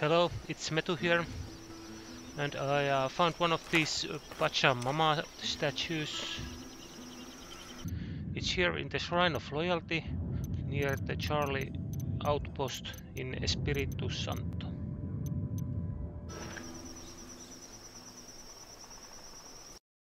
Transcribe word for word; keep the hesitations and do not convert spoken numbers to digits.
Hello, it's Metu here, and I uh, found one of these uh, Pachamama statues. It's here in the Shrine of Loyalty, near the Charlie outpost in Espiritu Santo.